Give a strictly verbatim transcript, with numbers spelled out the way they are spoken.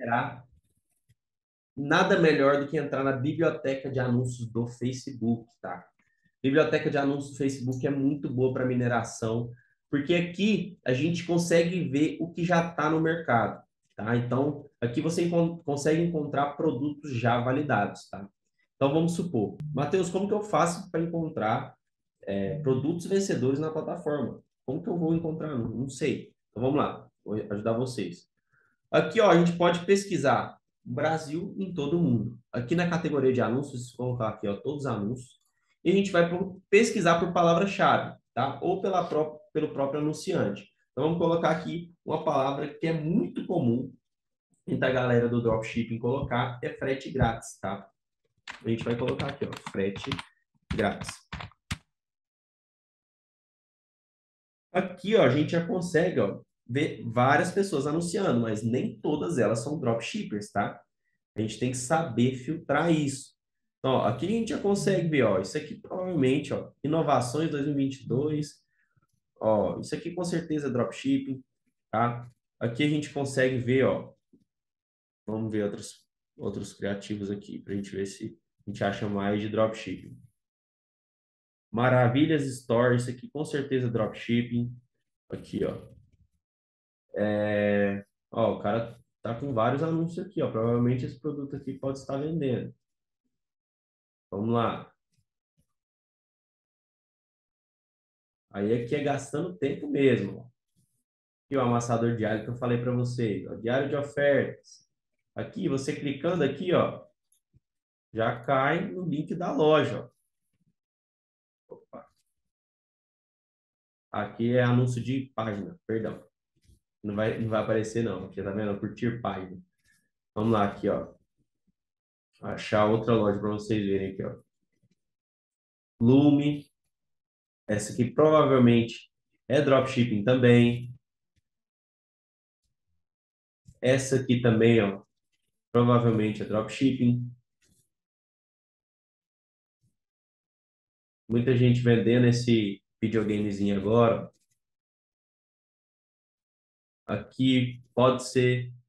minerar, nada melhor do que entrar na biblioteca de anúncios do Facebook, tá? Biblioteca de anúncios do Facebook é muito boa para mineração, porque aqui a gente consegue ver o que já está no mercado, tá? Então, aqui você encon consegue encontrar produtos já validados, tá? Então, vamos supor, Matheus, como que eu faço para encontrar é, produtos vencedores na plataforma? Como que eu vou encontrar? Não, não sei. Então, vamos lá, vou ajudar vocês. Aqui, ó, a gente pode pesquisar Brasil em todo o mundo. Aqui na categoria de anúncios, se colocar aqui, ó, todos os anúncios, e a gente vai pesquisar por palavra-chave, tá? Ou pela pró pelo próprio anunciante. Então, vamos colocar aqui uma palavra que é muito comum entre a galera do dropshipping colocar, é frete grátis, tá? A gente vai colocar aqui, ó, frete grátis. Aqui, ó, a gente já consegue, ó, ver várias pessoas anunciando, mas nem todas elas são dropshippers, tá? A gente tem que saber filtrar isso. Então, ó, aqui a gente já consegue ver, ó, isso aqui provavelmente, ó, inovações dois mil e vinte e dois, ó, isso aqui com certeza é dropshipping, tá? Aqui a gente consegue ver, ó, vamos ver outros, outros criativos aqui, para a gente ver se a gente acha mais de dropshipping. Maravilhas Store, isso aqui com certeza é dropshipping. Aqui, ó. É, ó, o cara tá com vários anúncios aqui, ó. Provavelmente esse produto aqui pode estar vendendo. Vamos lá. Aí aqui é gastando tempo mesmo, ó. Aqui o amassador diário que eu falei para vocês, ó, diário de ofertas. Aqui, você clicando aqui, ó, já cai no link da loja, ó. Opa. Aqui é anúncio de página, perdão. Não vai, não vai aparecer não, aqui tá vendo? Curtir página. Vamos lá aqui, ó. Achar outra loja para vocês verem aqui, ó. Lume. Essa aqui provavelmente é dropshipping também. Essa aqui também, ó, provavelmente é dropshipping. Muita gente vendendo esse videogamezinho agora. Aqui pode ser